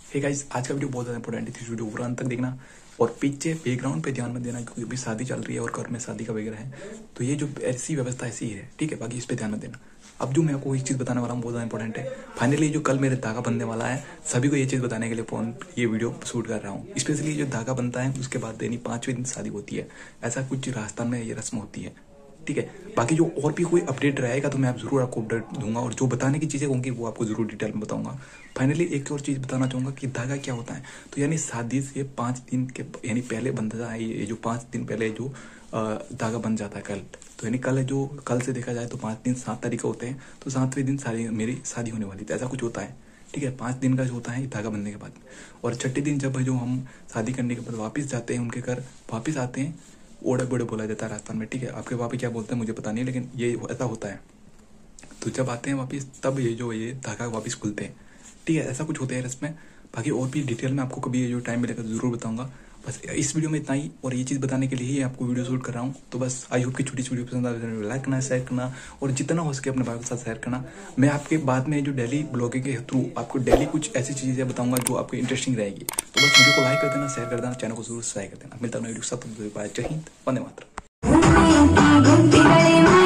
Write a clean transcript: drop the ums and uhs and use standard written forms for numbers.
Hey guys, आज का video बहुत ज़्यादा इंपॉर्टेंट है। इस वीडियो को पूरा अंत तक देखना और पीछे बैकग्राउंड पे ध्यान मत देना, क्योंकि अभी शादी चल रही है और घर में शादी का वगैरह है, तो ये जो ऐसी व्यवस्था ऐसी ही है, ठीक है। बाकी इस पे ध्यान मत देना। अब जो मैं आपको एक चीज़ बताने वाला हूँ बहुत ज़्यादा इंपॉर्टेंट है। फाइनली जो कल मेरे धागा बनने वाला है, सभी को ये चीज़ बताने के लिए फोन ये वीडियो शूट कर रहा हूँ। स्पेशली जो धागा बनता है उसके बाद यानी 5वें दिन शादी होती है, ऐसा कुछ राजस्थान में ये रस्म होती है, ठीक है। बाकी जो और भी कोई अपडेट रहेगा तो मैं आप जरूर आपको अपडेट दूंगा, और जो बताने की चीज़ें होंगी वो आपको जरूर डिटेल में बताऊंगा। फाइनली एक और चीज़ बताना चाहूँगा कि धागा क्या होता है। तो यानी शादी से 5 दिन के यानी पहले बनता है, ये जो 5 दिन पहले जो धागा बन जाता है कल, तो यानी कल से देखा जाए तो 5 दिन 7 तारीख को होते हैं, तो 7वें दिन मेरी शादी होने वाली थी, ऐसा कुछ होता है, ठीक है। 5 दिन का जो होता है धागा बनने के बाद, और छठे दिन जब जो हम शादी करने के बाद वापस जाते हैं उनके घर, वापस आते हैं, ओढ़े बोड़े बोला जाता है राजस्थान में, ठीक है। आपके वहाँ पे क्या बोलते हैं मुझे पता नहीं है, लेकिन ये ऐसा होता है। तो जब आते हैं वापस तब ये धागा वापस खुलते हैं, ठीक है। ऐसा कुछ होता है रस्म में। बाकी और भी डिटेल में आपको कभी ये जो टाइम मिलेगा तो जरूर बताऊंगा। बस इस वीडियो में इतना ही, और ये चीज़ बताने के लिए ही आपको वीडियो शूट कर रहा हूँ। तो बस आई होप कि छोटी वीडियो पसंद आ जाए, लाइक करना, शेयर करना, और जितना हो सके अपने भाई के साथ शेयर करना। मैं आपके बाद में जो डेली ब्लॉगिंग के थ्रू आपको डेली कुछ ऐसी चीज़ें बताऊंगा जो आपको इंटरेस्टिंग रहेगी। तो बस वीडियो को लाइक कर देना, शेयर कर देना, चैनल को जरूर सब्सक्राइब कर देना। मिलता हूँ वीडियो के साथ। जय हिंद, वंदे मातरम।